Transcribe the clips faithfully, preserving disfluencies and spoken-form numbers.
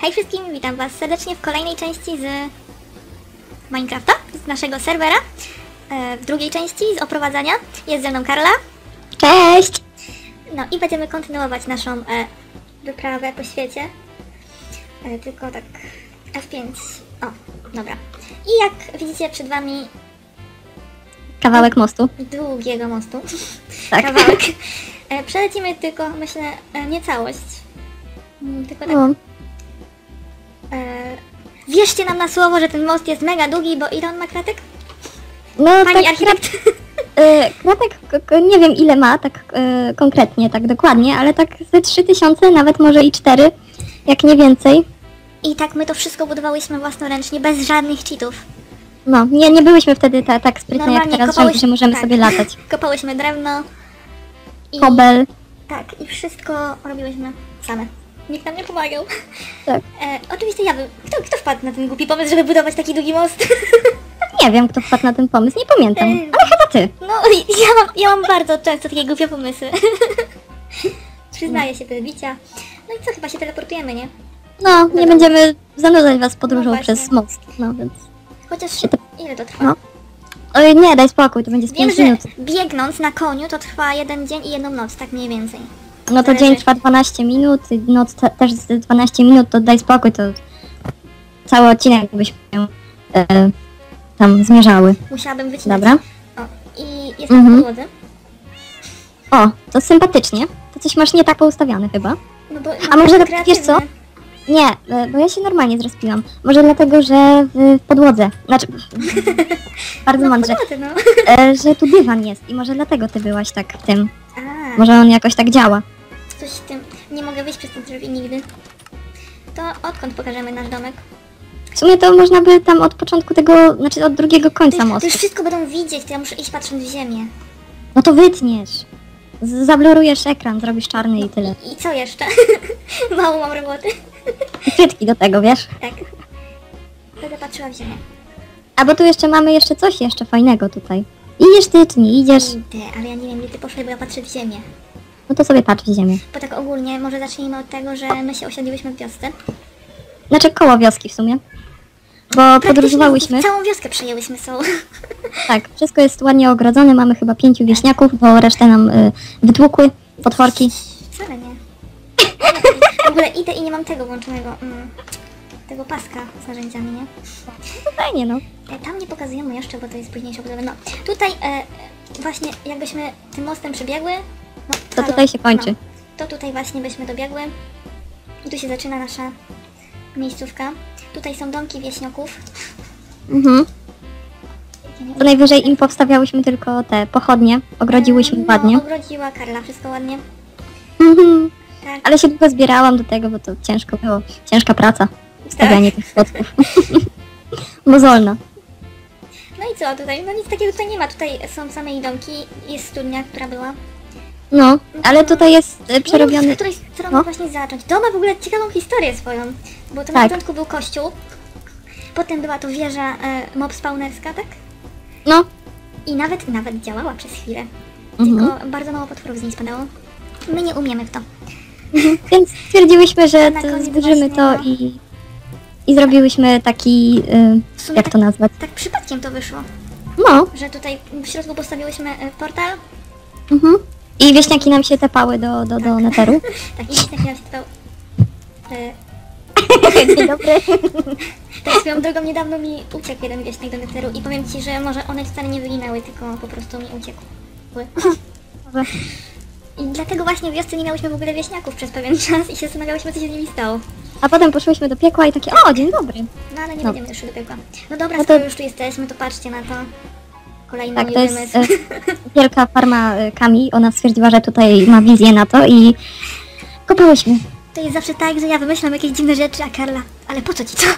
Hej wszystkim, witam was serdecznie w kolejnej części z Minecrafta, z naszego serwera. E, w drugiej części z oprowadzania jest ze mną Karla. Cześć! No i będziemy kontynuować naszą e, wyprawę po świecie. E, tylko tak F pięć. O, dobra. I jak widzicie przed wami Kawałek mostu. długiego mostu. Tak. Kawałek. E, przelecimy tylko, myślę, e, nie całość. Mm, Tylko tak. No. E, wierzcie nam na słowo, że ten most jest mega długi, bo ile on ma kratek? No Pani tak, architekt? e, kratek, k- k- nie wiem ile ma tak e, konkretnie, tak dokładnie, ale tak ze trzy tysiące, nawet może i cztery, jak nie więcej. I tak my to wszystko budowałyśmy własnoręcznie, bez żadnych cheatów. No, nie, nie byłyśmy wtedy ta, tak sprytne jak Normalnie teraz, kopałyśmy- że, że możemy tak. sobie latać. Kopałyśmy drewno. I, Kobel, Tak, i wszystko robiłyśmy same. Nikt nam nie pomagał. tak. E, oczywiście ja bym... Kto, kto wpadł na ten głupi pomysł, żeby budować taki długi most? Nie wiem kto wpadł na ten pomysł, nie pamiętam, Ej. ale chyba ty. No, i ja mam, ja mam bardzo często takie głupie pomysły. Przyznaję się bez bicia. No i co, chyba się teleportujemy, nie? No, nie Dobra. będziemy zanudzać was podróżą No właśnie. przez most, no więc... Chociaż... Się to- Ile to trwa? No. Oj, nie, daj spokój, to będzie z Wiem, pięć że minut. biegnąc na koniu to trwa jeden dzień i jedną noc, tak mniej więcej. No to Zależy. dzień trwa dwanaście minut, noc te, też z dwanaście minut, to daj spokój, to cały odcinek byśmy e, tam zmierzały. Musiałabym wycinać. Dobra. O, i jestem Mhm. na podłodze. O, to sympatycznie. To coś masz nie tak poustawione chyba. No bo A może tak, kreatywny. wiesz co? Nie, e, bo ja się normalnie zrespiłam. Może dlatego, że w, w podłodze, znaczy bardzo No, mądrze, podłodze, no. e, że tu dywan jest i może dlatego ty byłaś tak w tym. A, Może on jakoś tak działa. coś z tym. Nie mogę wyjść przez te drzwi nigdy. To odkąd pokażemy nasz domek? W sumie to można by tam od początku tego, znaczy od drugiego To końca już, to mostu. już wszystko będą widzieć, to ja muszę iść patrząc w ziemię. No to wytniesz. Z- Zablurujesz ekran, zrobisz czarny i tyle. I, i co jeszcze? Mało mam roboty. I frytki do tego, wiesz? Tak. Będę patrzyła w ziemię. A bo tu jeszcze mamy jeszcze coś jeszcze fajnego tutaj. Idziesz ty, czy nie idziesz? Idę, ale ja nie wiem, gdzie ty poszłeś, bo ja patrzę w ziemię. No to sobie patrz w ziemię. Bo tak ogólnie, może zacznijmy od tego, że my się osiedliłyśmy w wiosce. Znaczy koło wioski w sumie. Bo podróżowałyśmy. Całą wioskę przejęłyśmy są. Tak, wszystko jest ładnie ogrodzone, mamy chyba pięciu wieśniaków, bo resztę nam y, wytłukły potworki. Wcale nie. W ogóle idę i nie mam tego włączonego. Mm, tego paska z narzędziami, nie? No fajnie no. E, tam nie pokazujemy jeszcze, bo to jest późniejsze budowa. No, tutaj e, właśnie jakbyśmy tym mostem przebiegły, no, To halo, tutaj się kończy. No, to tutaj właśnie byśmy dobiegły. I tu się zaczyna nasza miejscówka. Tutaj są domki wieśniaków. Mhm. Ja nie To najwyżej im powstawiałyśmy tylko te pochodnie, ogrodziłyśmy no, ładnie. ogrodziła Karla, wszystko ładnie. Mhm. Tak. Ale się długo zbierałam do tego, bo to ciężko było. Ciężka praca. Stawianie tych schodków. Mozolna. No i co tutaj? No nic takiego tutaj nie ma. Tutaj są same i domki. Jest studnia, która była. No, ale tutaj jest e, Nie przerobiony... wiem, z której strony No. właśnie zacząć. To ma w ogóle ciekawą historię swoją. Bo to na Tak. początku był kościół. Potem była to wieża e, mob spawnerska, tak? No, I nawet, nawet działała przez chwilę. Mhm. Tylko bardzo mało potworów z niej spadało. My nie umiemy w to. więc stwierdziłyśmy, że Na to koniec zburzymy właśnie, to no. i... I zrobiłyśmy taki... Y, W sumie jak tak, to nazwać? tak przypadkiem to wyszło. No. Że tutaj w środku postawiłyśmy e, portal. Mhm. I wieśniaki nam się tepały do, do, do neteru. Tak, i taki nam się stał. E, Dzień dobry. Tak swoją drogą niedawno mi uciekł jeden wieśniak do neteru i powiem ci, że może one wcale nie wyginęły, tylko po prostu mi uciekły. Dobra. I dlatego właśnie w wiosce nie miałyśmy w ogóle wieśniaków przez pewien czas i się zastanawiałyśmy, co się z nimi stało. A potem poszłyśmy do piekła i takie, o, dzień dobry. No ale nie No. będziemy już szli do piekła. No dobra, No to- skoro już tu jesteśmy, to patrzcie na to. Kolejny Tak, mój to jest wymysł. e, wielka farma e, Kami. Ona stwierdziła, że tutaj ma wizję na to i kopałyśmy. To jest zawsze tak, że ja wymyślam jakieś dziwne rzeczy, a Karla, ale po co ci to?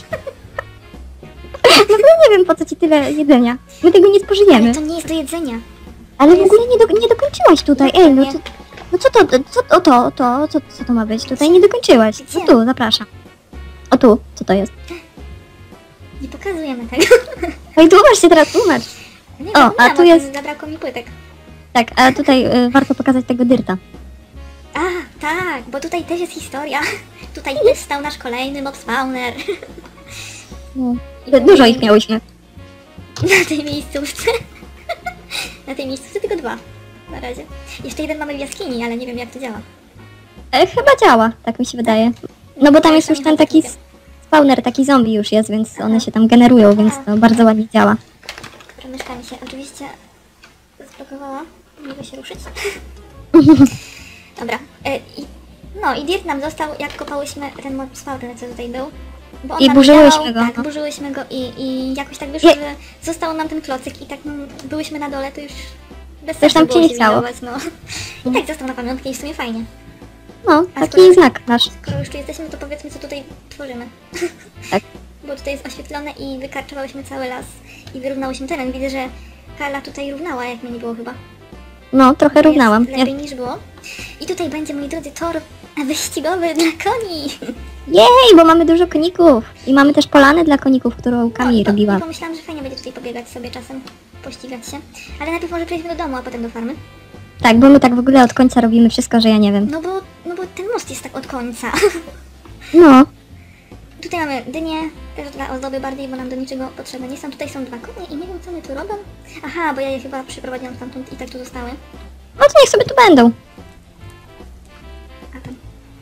No bo ja nie wiem, po co ci tyle jedzenia. My tego nie Ale spożyjemy. to nie jest do jedzenia. Ale w jest- ogóle nie, do, nie dokończyłaś tutaj. Jak to Ej, no nie? co, no co to, co, o to, to, co, co to ma być? Tutaj nie dokończyłaś. No Gdzie? tu, zapraszam. O tu, co to jest? Nie pokazujemy tego. Ej, tłumacz się teraz, tłumacz. Nie, O, a zapomniałam tu o tym, jest- Zabrakło mi płytek. Tak, a tutaj e, warto pokazać tego dyrta. A, Tak, bo tutaj też jest historia. Tutaj też stał nasz kolejny mob spawner. No. Dużo ich miałyśmy. Na tej miejscówce. Na tej miejscówce tylko dwa. Na razie. Jeszcze jeden mamy w jaskini, ale nie wiem jak to działa. E, chyba działa, tak mi się wydaje. No bo tam jest już ten taki spawner, taki zombie już jest, więc one się tam generują, więc to bardzo ładnie działa. Dobra, myszka mi się oczywiście zblokowała. Nie mogę się ruszyć. Dobra. E, i, no i dirt nam został, jak kopałyśmy ten mob spawner, co tutaj był. Bo on I nam burzyłyśmy działał, go, Tak, no. burzyłyśmy go i, i jakoś tak wyszło, Je- że został nam ten klocyk i tak mm, byłyśmy na dole, to już bez To już sensu nam było się się nie chciało. widować, no. I tak został na pamiątkę i w sumie fajnie. No, A taki skoro- znak nasz. Skoro już tu jesteśmy, to powiedzmy, co tutaj tworzymy. Tak. Bo tutaj jest oświetlone i wykarczowałyśmy cały las i wyrównałyśmy teren. Widzę, że Karla tutaj równała, jak mnie nie było chyba. No, trochę równałam. Jest lepiej niż było. I tutaj będzie, moi drodzy, tor wyścigowy dla koni. Jej, bo mamy dużo koników. I mamy też polanę dla koników, którą Kami No, to- robiła. i pomyślałam, że fajnie będzie tutaj pobiegać sobie czasem, pościgać się. Ale najpierw może przejdźmy do domu, a potem do farmy. Tak, bo my tak w ogóle od końca robimy wszystko, że ja nie wiem. No bo, no bo ten most jest tak od końca. No, Tutaj mamy dynię, też dla ozdoby bardziej, bo nam do niczego potrzebne nie są. Tutaj są dwa konie i nie wiem, co my tu robią. Aha, bo ja je chyba przyprowadziłam stamtąd i tak tu zostały. no to niech sobie tu będą. A tam.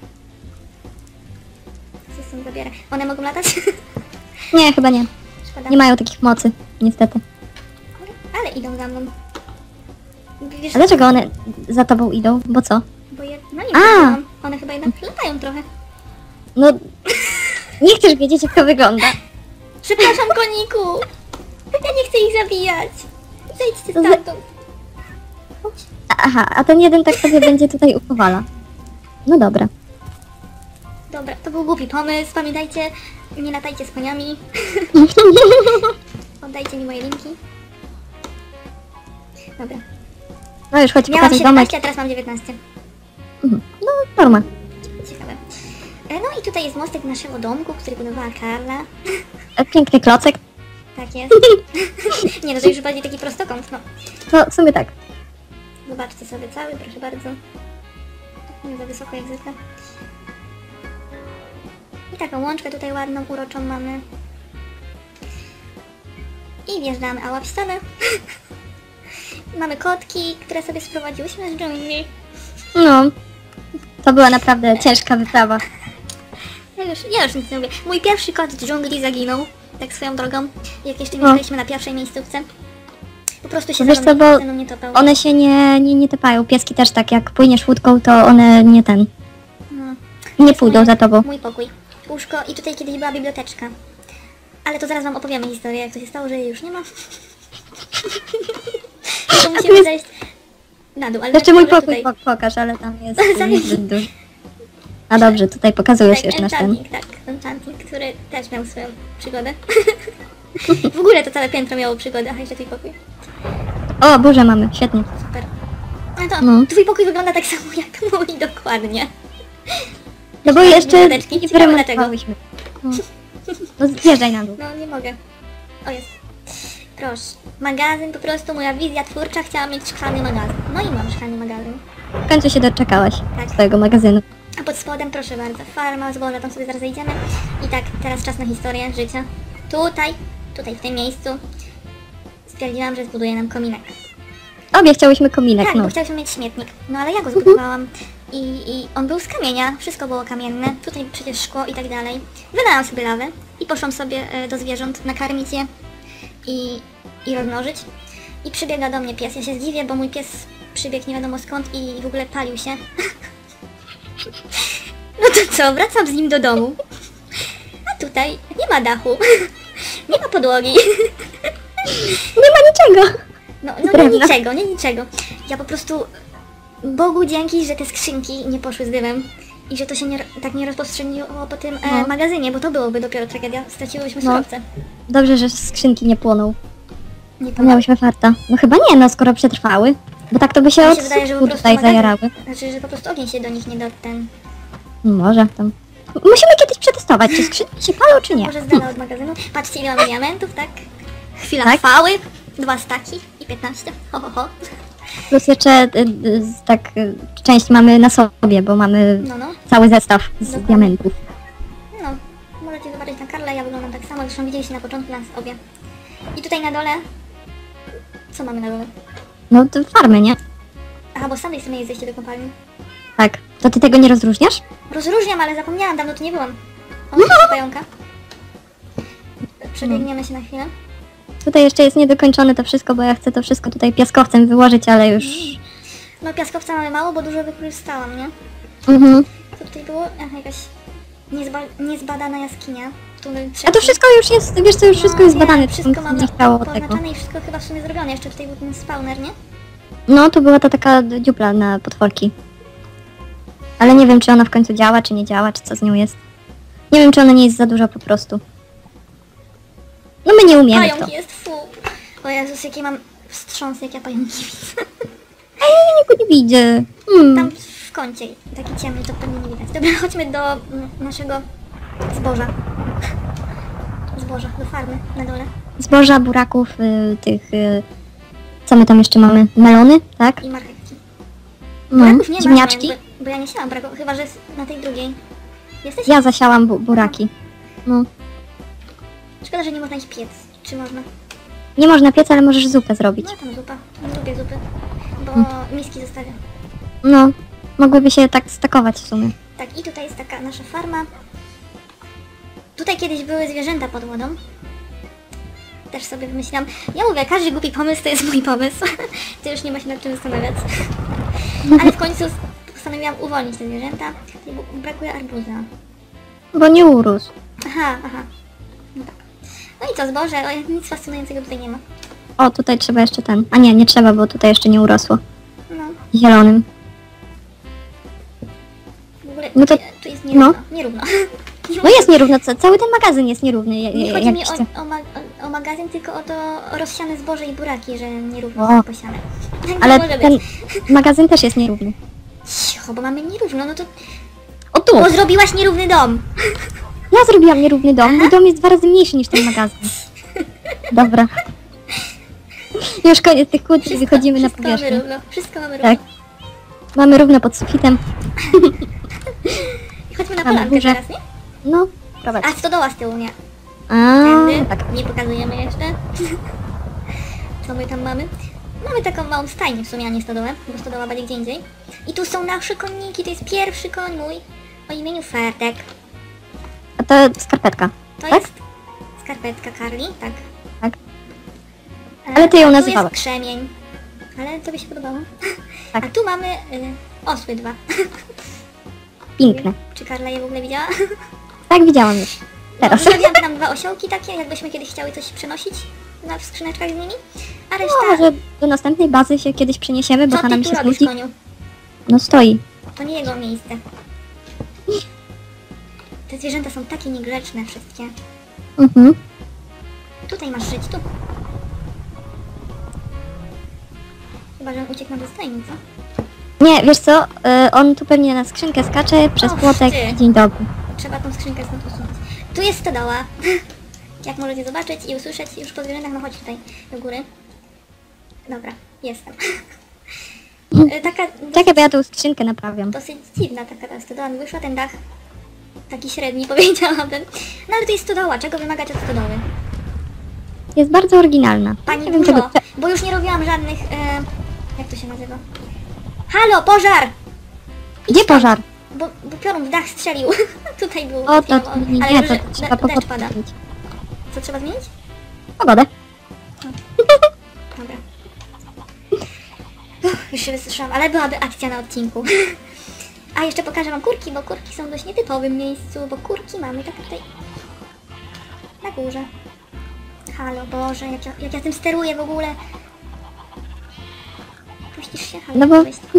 Co stąd zabiera? One mogą latać? Nie, chyba nie. Szkoda. Nie mają takich mocy, niestety. Ale idą za mną. Wiesz, A dlaczego one za tobą idą? Bo co? bo je... No nie A! wiem, one chyba jednak latają trochę. No, nie chcesz wiedzieć, jak to wygląda. Przepraszam, koniku! Ja nie chcę ich zabijać. Zejdźcie To za- stamtąd. Chodź. Aha, a ten jeden tak sobie będzie tutaj uchowala. No dobra. Dobra, to był głupi pomysł. Pamiętajcie, nie latajcie z koniami. Oddajcie mi moje linki. Dobra. No już chodź Miałam pokazać domek. siedemnaście, a teraz mam dziewiętnaście. Mhm. No, norma. Ciekawe. E, No i tutaj jest mostek naszego domku, który budowała Karla. E, Piękny klocek. Tak jest. Nie, no to już bardziej taki prostokąt, no. No, w sumie tak. Zobaczcie sobie cały, proszę bardzo. Nie za wysoko jak zwykle. I taką łączkę tutaj ładną, uroczą mamy. I wjeżdżamy, a łap ścianę. Mamy kotki, które sobie sprowadziłyśmy z dżungli. No. To była naprawdę ciężka wyprawa. Ja już, ja już nic nie mówię. Mój pierwszy kot z dżungli zaginął, tak swoją drogą, jak jeszcze No. mieszkaliśmy na pierwszej miejscówce. Po prostu się Wiesz ze co, mną, bo ze mną nie topał. one się nie, nie, nie tepają. Pieski też tak, jak płyniesz łódką, to one nie ten, No. nie jest pójdą mój, za tobą. Mój pokój. Łóżko i tutaj kiedyś była biblioteczka. Ale to zaraz wam opowiemy historię, jak to się stało, że jej już nie ma. To musimy jest- zejść na dół, ale Jeszcze mój najpierw pokój tutaj. po- pokaż, ale tam jest Zaraz. niezbyt duży. A dobrze, tutaj pokazujesz Tak, już nasz ten. enchanting, tak, enchanting, który też miał swoją przygodę. W ogóle to całe piętro miało przygodę, a jeszcze twój pokój. O, burze mamy, świetnie. Super. No to No. twój pokój wygląda tak samo jak mój, dokładnie. No bo Jeszcze jeszcze biblioteczki. nie Ciekawe wyremontowałyśmy. No. No zjeżdżaj na dół. No nie mogę. O jest. Proszę. Magazyn, po prostu moja wizja twórcza, chciałam mieć szklany magazyn. No i mam szklany magazyn. W końcu się doczekałaś Tak. swojego magazynu. A pod spodem, proszę bardzo, farma, zboże, tam sobie zaraz zejdziemy. I tak, teraz czas na historię życia. Tutaj, tutaj w tym miejscu stwierdziłam, że zbuduję nam kominek. Obie chciałyśmy kominek, Tak, no. bo chciałyśmy mieć śmietnik. No ale ja go zbudowałam. I, I on był z kamienia, wszystko było kamienne. Tutaj przecież szkło i tak dalej. Wylałam sobie lawę i poszłam sobie e, do zwierząt, nakarmić je i, i rozmnożyć. I przybiega do mnie pies. Ja się zdziwię, bo mój pies przybiegł nie wiadomo skąd i w ogóle palił się. No to co, wracam z nim do domu. A tutaj nie ma dachu. Nie ma podłogi. Nie ma niczego. No, no nie Drewna. niczego, nie niczego. Ja po prostu Bogu dzięki, że te skrzynki nie poszły z dymem i że to się nie, tak nie rozpowszechniło po tym e, No. magazynie, bo to byłoby dopiero tragedia. Straciłyśmy No. surowce. Dobrze, że skrzynki nie płoną. Nie To pomogło. miałyśmy farta. No chyba nie, no skoro przetrwały. Bo tak to by się Mi od się wydaje, że po słupku prostu tutaj magazyn, zajarały. znaczy, że po prostu ogień się do nich nie do ten... Może tam. Musimy kiedyś przetestować, czy skrzynki się palą, czy nie. Może z dala od magazynu. Patrzcie ile mamy diamentów, tak? Chwila Tak? chwały. Dwa staki i piętnaście. Ho, ho, ho. Plus jeszcze y, y, z- tak y, część mamy na sobie, bo mamy No, no. cały zestaw z Dokładnie. diamentów. No, możecie zobaczyć na Karla, ja wyglądam tak samo, zresztą widzieliście na początku nas obie. I tutaj na dole... Co mamy na dole? No to farmy, nie? Aha, bo z tamtej strony jest zejście do kopalni. Tak. To ty tego nie rozróżniasz? Rozróżniam, ale zapomniałam, dawno tu nie byłam. O, jest pająka. Przebiegniemy się na chwilę. Tutaj jeszcze jest niedokończone to wszystko, bo ja chcę to wszystko tutaj piaskowcem wyłożyć, ale już... No piaskowca mamy mało, bo dużo wykorzystałam, nie? Mhm. Co tutaj było? Aha, jakaś niezba niezbadana jaskinia. Tu A to wszystko już jest, wiesz co, już wszystko jest No, nie, badane, wszystko to mamy nie chciało tego. poznaczone i wszystko chyba w sumie zrobione. Jeszcze tutaj był ten spawner, nie? No, to była ta taka dziupla na potworki. Ale nie wiem, czy ona w końcu działa, czy nie działa, czy co z nią jest. Nie wiem, czy ona nie jest za duża po prostu. No my nie umiemy w to. Pająk jest, fu. O Jezus, jakie mam wstrząs, jak ja pająki widzę. Ja nikogo nie widzę. Hmm. Tam w kącie, taki ciemny, to pewnie nie widać. Dobra, chodźmy do mm, naszego zboża. Zboża, do farmy na dole. Zboża, buraków, y, tych... Y, co my tam jeszcze mamy? Melony, tak? I marchewki. No, Buraków nie ma, ziemniaczki. bo, bo ja nie siałam buraków, chyba że jest na tej drugiej. Jesteś? Ja zasiałam bu buraki. No. Szkoda, że nie można ich piec. Czy można? Nie można piec, ale możesz zupę zrobić. No tam zupa. Nie lubię zupy. Bo miski zostawiam. No, mogłyby się tak stakować w sumie. Tak, i tutaj jest taka nasza farma. Tutaj kiedyś były zwierzęta pod wodą. Też sobie wymyśliłam. Ja mówię, każdy głupi pomysł to jest mój pomysł. To już nie ma się nad czym zastanawiać. Ale w końcu postanowiłam uwolnić te zwierzęta. Tutaj bu- brakuje arbuza. Bo nie urósł. Aha, aha. No tak. No i co, zboże? O, nic fascynującego tutaj nie ma. O, tutaj trzeba jeszcze ten. A nie, nie trzeba, bo tutaj jeszcze nie urosło. No, Zielonym. w ogóle No to- tu, tu jest nierówno. Nierówno. No jest nierówno, ca- cały ten magazyn jest nierówny. ja- Nie ja- chodzi mi jak o, chcę. o, ma o, o magazyn, tylko o to rozsiane zboże i buraki, że nierówno O. są posiane. Tak nie Ale może ten być. magazyn też jest nierówny. Cicho, bo mamy nierówno, no to... O tu! Bo zrobiłaś nierówny dom! Ja zrobiłam nierówny dom. Mój dom jest dwa razy mniejszy niż ten magazyn. Dobra. Już koniec tych kłótni, wychodzimy na wszystko mamy powierzchnię. równo, wszystko mamy równo. Tak. Mamy równo pod sufitem. I chodźmy na Mamy polankę górze. teraz, nie? No, prowadź. A stodoła z tyłu, nie. A, Tędy, tak. nie pokazujemy jeszcze. Co my tam mamy? Mamy taką małą stajnię w sumie, a nie stodołę, bo stodoła będzie gdzie indziej. I tu są nasze konniki, to jest pierwszy koń mój o imieniu Ferdek. A to skarpetka. To Tak? jest skarpetka Karli, tak. Tak. E, Ale ty ją a nazywałeś. Tu jest krzemień. Ale to by się podobało. Tak. A tu mamy y, osły dwa. Piękne. Czy Karla je w ogóle widziała? Tak, widziałam już. Teraz. No, zostawiam tam dwa osiołki takie, jakbyśmy kiedyś chciały coś przenosić na w skrzyneczkach z nimi. A reszta... No, może do następnej bazy się kiedyś przeniesiemy, bo Co Hanna ty mi tu się robisz, znudzi. koniu? No stoi. To nie jego miejsce. Te zwierzęta są takie niegrzeczne wszystkie. Mhm. Tutaj masz żyć, tu. Chyba, że on uciekł na dostajni, co? Nie, wiesz co? Y, on tu pewnie na skrzynkę skacze przez Och, płotek. ty. Dzień dobry. Trzeba tą skrzynkę stąd usunąć. Tu jest stodoła. Jak możecie zobaczyć i usłyszeć już po zwierzętach, no chodź tutaj do góry. Dobra, jestem. E, taka Czekaj, bo ja tu skrzynkę naprawiam. dosyć dziwna taka ta stodoła mi wyszła, ten dach taki średni powiedziałabym. No ale to jest stodoła, czego wymagać od stodoły? Jest bardzo oryginalna. Pani nie wiem burzo, czego. bo już nie robiłam żadnych, e, jak to się nazywa? Halo, pożar! Gdzie pożar? Bo, bo piorun w dach strzelił. Tutaj był. O, to nie, ale nie, dobrze, to że trzeba de- deszcz pada. pogodę. Co trzeba zmienić? Pogodę. Dobra. Uff, już się wysuszyłam, ale byłaby akcja na odcinku. A jeszcze pokażę wam kurki, bo kurki są w dość nietypowym miejscu, bo kurki mamy tak tutaj na górze. Halo, Boże, jak ja, jak ja tym steruję w ogóle. Puścisz się? Halo, No bo... weź.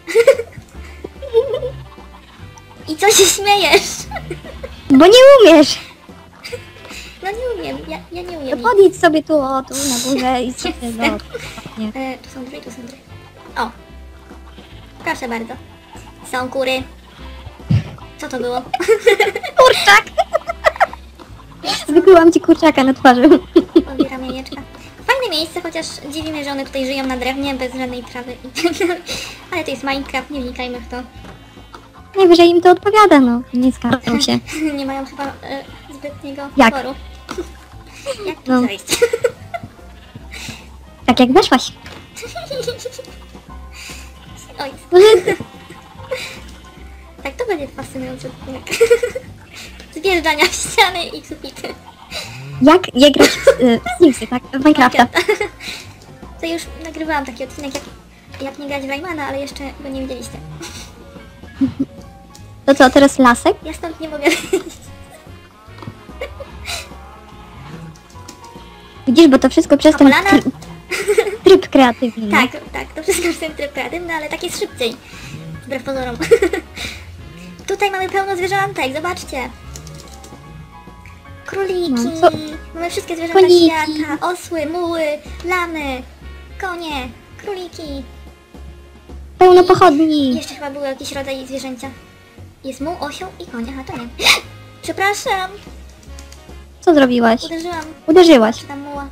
I co się śmiejesz? Bo nie umiesz. No nie umiem, ja, ja nie To umiem. nic. podjedź sobie tu, o, tu na górze i sobie, no, nie. E, tu są drzwi, tu są drzwi. O! Proszę bardzo. Są kury. Co to było? Kurczak! Wykułam ci kurczaka na twarzy. Odbieram jajeczka. Fajne miejsce, chociaż dziwi mnie, że one tutaj żyją na drewnie, bez żadnej trawy. Ale to jest Minecraft, nie wnikajmy w to. Najwyżej im to odpowiada, no. Nie skarżą się. Nie mają chyba e, zbytniego Jak? wyboru. Jak tu No. zejść? Tak jak weszłaś. Oj, Może... tak to będzie fascynujący odcinek. Zjeżdżania w ściany i sufity. Jak je grać w, y, w Simsy, tak? W Minecrafta. To już nagrywałam taki odcinek, jak, jak nie grać w Raymana, ale jeszcze go nie widzieliście. To co, teraz lasek? Ja stąd nie mogę wyjść. Widzisz, bo to wszystko przez A ten polana? tryb, tryb kreatywny. no. Tak, tak, to wszystko jest ten tryb kreatywny, ale tak jest szybciej. Wbrew pozorom. Tutaj mamy pełno zwierzątek, zobaczcie. Króliki, No, co- mamy wszystkie zwierzęta Koniki. świata, osły, muły, lamy, konie, króliki. Pełno I pochodni. jeszcze chyba był jakiś rodzaj zwierzęcia. Jest muł, osioł i konie, a to nie. Przepraszam, Co zrobiłaś? uderzyłam, Uderzyłaś. czy tam muła.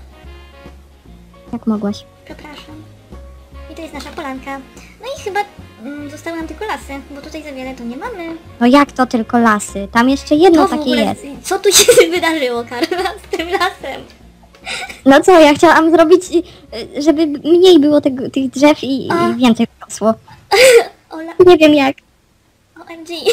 Jak mogłaś? Przepraszam. I to jest nasza polanka. No i chyba mm, zostały nam tylko lasy, bo tutaj za wiele to nie mamy. No jak to tylko lasy? Tam jeszcze jedno To w takie ogóle, jest. co tu się wydarzyło, Karla, z tym lasem? No co, ja chciałam zrobić, y, żeby mniej było tego, tych drzew i, A. i więcej rosło. Ola, Nie wiem jak. O M G.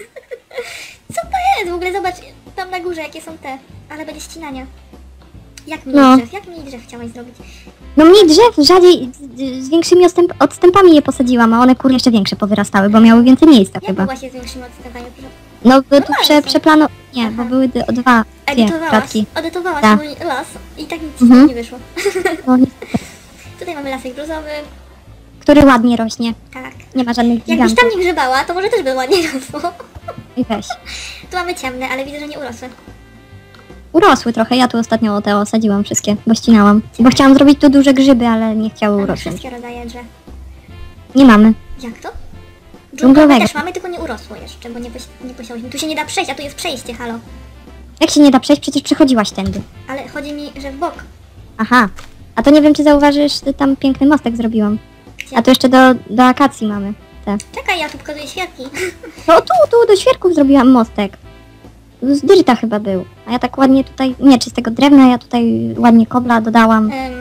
Co to jest? W ogóle zobacz, tam na górze jakie są te, ale będzie ścinania. Jak mniej No. drzew? Jak mniej drzew chciałaś zrobić? No mniej drzew, rzadziej, z, z większymi odstęp, odstępami je posadziłam, a one kur jeszcze większe powyrastały, bo miały więcej miejsca Jak chyba. mogłaś je z większymi odstępami? No bo tu ale prze, są. przeplano... Nie, Aha. bo były d- o dwa, dwie Edytowałaś, kratki. edytowałaś Tak. mój las i tak nic Mhm. nie wyszło. No, nie- Tutaj mamy lasek gruzowy, który ładnie rośnie. tak. Nie ma żadnych Jakbyś gigantów. tam nie grzebała, to może też by ładnie rosło. I weź. Tu mamy ciemne, ale widzę, że nie urosły. Urosły trochę, ja tu ostatnio te osadziłam wszystkie, bo ścinałam. Bo chciałam zrobić tu duże grzyby, ale nie chciały Mamy urosnąć. wszystkie rodzaje drzew. Nie mamy. Jak to? Dżunglowe Dżunglowego. też mamy, tylko nie urosło jeszcze, bo nie, poś nie posiałyśmy. Tu się nie da przejść, a tu jest przejście, halo. Jak się nie da przejść? Przecież przechodziłaś tędy. Ale chodzi mi, że w bok. Aha. A to nie wiem, czy zauważysz, że tam piękny mostek zrobiłam. Gdzie? A tu jeszcze do, do akacji mamy. Te. Czekaj, ja tu pokazuję światki. No tu, tu do świerków zrobiłam mostek. Z dyrta chyba był. A ja tak ładnie tutaj, nie, czy z tego drewna, ja tutaj ładnie kobla dodałam. Ym,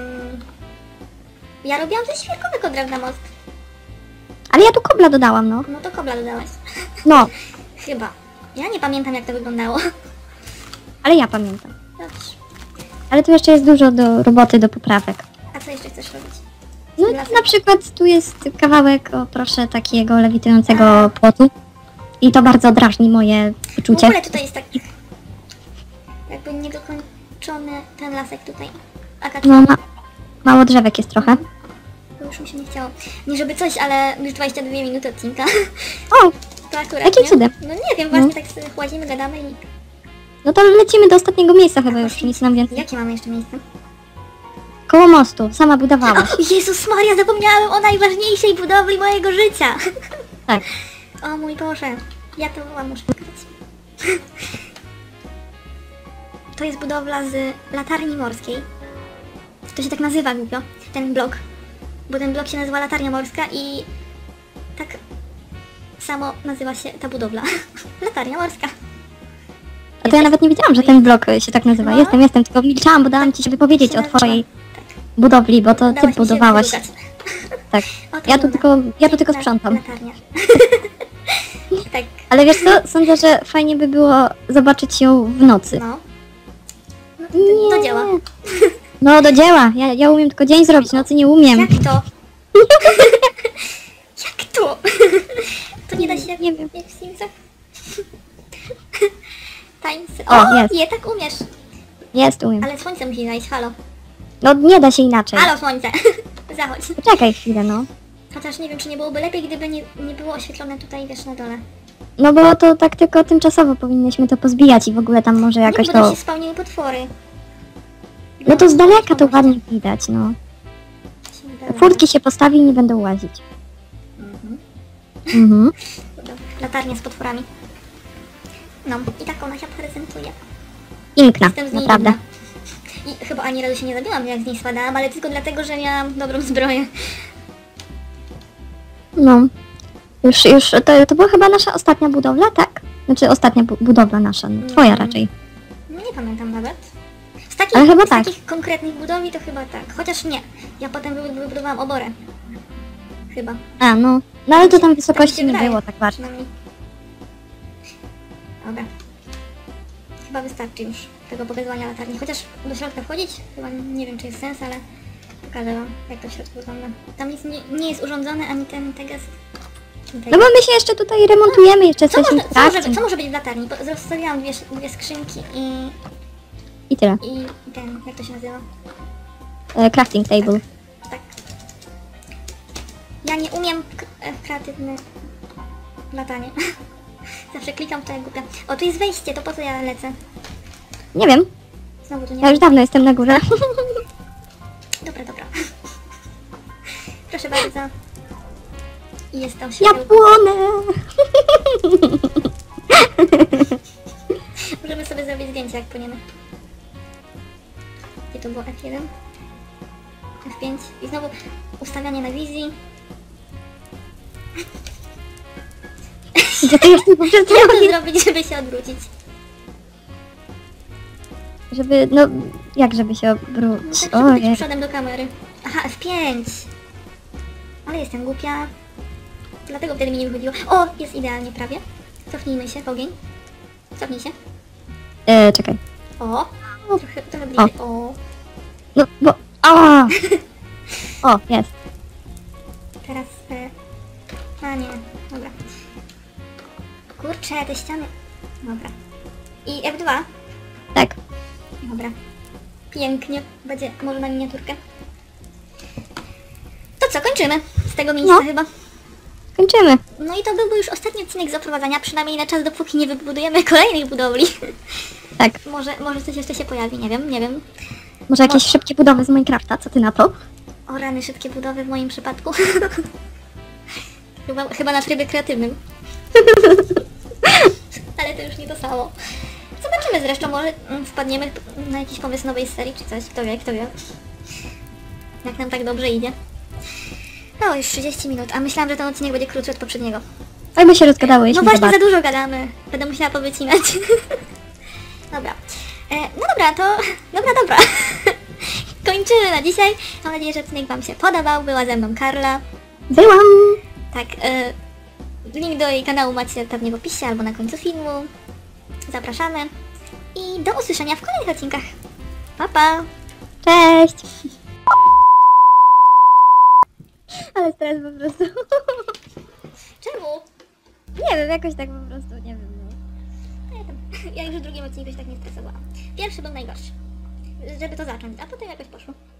ja robiłam ze świerkowego drewna most. Ale ja tu kobla dodałam, no. No to kobla dodałaś. No, Chyba. Ja nie pamiętam, jak to wyglądało. ale ja pamiętam. Dobrze. Ale tu jeszcze jest dużo do roboty, do poprawek. A co jeszcze chcesz robić? No Lasek. na przykład tu jest kawałek, o proszę, takiego lewitującego płotu. I to bardzo drażni moje W uczucie. ogóle tutaj jest taki jakby niedokończony ten lasek tutaj. Akacja. No ma, mało drzewek jest trochę. Bo już mi się nie chciało. Nie żeby coś, ale już dwadzieścia dwie minuty odcinka. O, To akurat, Jakim nie? cudem? No nie wiem, właśnie tak sobie chładzimy, gadamy i... no to lecimy do ostatniego miejsca chyba już, nic nam więcej. Jakie mamy jeszcze miejsce? Koło mostu, sama budowałaś. O, Jezus Maria, zapomniałem o najważniejszej budowli mojego życia! Tak. O mój Boże, ja to wam muszę pokazać. To jest budowla z latarni morskiej. To się tak nazywa głupio, ten blok. Bo ten blok się nazywa latarnia morska i tak samo nazywa się ta budowla. Latarnia morska. A to ja nawet nie wiedziałam, że ten blok się tak nazywa. No. Jestem, jestem, tylko milczałam, bo dałam ci się wypowiedzieć się o nazywa. twojej Tak. budowli, bo to ty Dałaś mi się budowałaś. wyrugać. Tak. O, to Ja tu wygląda. tylko, ja tu tylko La- sprzątam. Latarnia. Tak, Ale wiesz co, sądzę, że fajnie by było zobaczyć ją w nocy. no. No to, to, to działa. No do dzieła, ja, ja umiem tylko dzień zrobić, nocy nie umiem. Jak to? Jak to? To nie da się jak, Nie wiem. jak w Simsach? Tańce. O, O, jest. je tak umiesz. Jest, umiem. Ale słońce musi zajść, halo. No nie da się inaczej. Halo słońce. Zachodź. Poczekaj chwilę, no. Chociaż nie wiem, czy nie byłoby lepiej, gdyby nie, nie było oświetlone tutaj, wiesz, na dole. No bo to tak tylko tymczasowo powinnyśmy to pozbijać i w ogóle tam może jakoś nie, bo tam to... się spełniły potwory. No to z daleka to ładnie widać, no. Furtki się postawi i nie będą łazić. Mhm. Mhm. Latarnia z potworami. No, i tak ona się prezentuje. Piękna, Jestem z niej naprawdę. dumna. I chyba ani razu się nie zabiłam, jak z niej spadałam, ale tylko dlatego, że miałam dobrą zbroję. No. Już, już, to, to była chyba nasza ostatnia budowla, tak? Znaczy ostatnia bu budowla nasza, no, twoja Mm. raczej. No nie pamiętam nawet. Z takich, Ale chyba z tak. takich konkretnych budowli to chyba tak. Chociaż nie. Ja potem wy wybudowałam oborę. Chyba. A, no. No ale to tam Tak mi wysokości się nie wydaje, było tak bardzo. przynajmniej. Dobra. Chyba wystarczy już tego pokazywania latarni. Chociaż do środka wchodzić? Chyba nie wiem, czy jest sens, ale pokażę wam, jak to w środku wygląda. Tam nic nie, nie jest urządzone, ani ten teges. No bo my się jeszcze tutaj remontujemy, jeszcze Co, jesteśmy można, w co, może, trakcie. co może być w latarni? Bo zostawiłam dwie, dwie skrzynki i, I tyle. i ten, jak to się nazywa? E, crafting table. Tak. Ja nie umiem k- e, kreatywne latanie. Zawsze klikam w to jak głupia. O, tu jest wejście, to po co ja lecę? Nie wiem. Znowu tu nie Ja już dawno jestem na górze. Dobra, dobra. Proszę bardzo. I jest tam Ja światełko. płonę! Możemy sobie zrobić zdjęcie, jak płyniemy. Gdzie to było? F jeden? F pięć. I znowu ustawianie na wizji. Gdzie ty jesteś po prostu? Jak to zrobić, żeby się odwrócić? Żeby, no, jak żeby się No obrócić? tak, żeby być Ojej. przodem do kamery. Aha, F pięć. Ale jestem głupia. Dlatego wtedy mi nie wychodziło. O, jest idealnie prawie. Cofnijmy się, ogień. Cofnij się. E, czekaj. O, trochę, trochę bliżej. O. No, bo... A! O, jest. Teraz... E... A nie, dobra. Kurczę, te ściany... Dobra. I F dwa. Tak. Dobra. Pięknie. Będzie może na miniaturkę. To co, kończymy z tego miejsca No. chyba. Kończymy. No i to byłby już ostatni odcinek z oprowadzania, przynajmniej na czas, dopóki nie wybudujemy kolejnych budowli. Tak. Może, może coś jeszcze się pojawi, nie wiem, nie wiem. Może jakieś szybkie budowy z Minecrafta, co ty na to? O rany, szybkie budowy w moim przypadku. chyba, chyba na trybie kreatywnym. Ale to już nie to samo. Zobaczymy zresztą, może mm, wpadniemy na jakiś pomysł nowej serii czy coś, kto wie, kto wie. Jak nam tak dobrze idzie. No, już trzydzieści minut, a myślałam, że ten odcinek będzie krótszy od poprzedniego. Tak by się rozgadałyśmy. No właśnie, zobacz. za dużo gadamy. Będę musiała powycinać. Dobra. E, no dobra, to... Dobra, dobra. Kończymy na dzisiaj. Mam nadzieję, że odcinek wam się podobał. Była ze mną Karla. Byłam! Tak, e, link do jej kanału macie pewnie w opisie albo na końcu filmu. Zapraszamy. I do usłyszenia w kolejnych odcinkach. Pa, pa! Cześć! Ale stres po prostu. Czemu? Nie wiem, jakoś tak po prostu, nie wiem. No. Ja, tam, ja już w drugim odcinku się tak nie stresowałam. Pierwszy był najgorszy. Żeby to zacząć, a potem jakoś poszło.